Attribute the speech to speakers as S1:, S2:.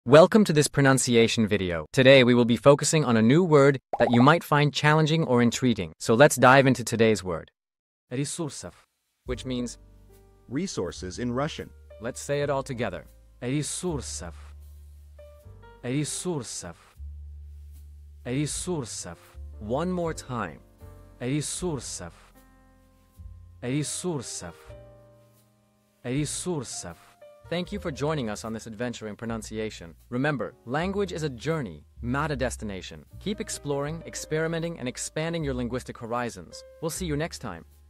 S1: Welcome to this pronunciation video. Today we will be focusing on a new word that you might find challenging or intriguing. So let's dive into today's word. Ресурсов, which means
S2: resources in Russian.
S1: Let's say it all together. Ресурсов. Ресурсов. Ресурсов. One more time. Ресурсов. Ресурсов. Ресурсов. Thank you for joining us on this adventure in pronunciation. Remember, language is a journey, not a destination. Keep exploring, experimenting, and expanding your linguistic horizons. We'll see you next time.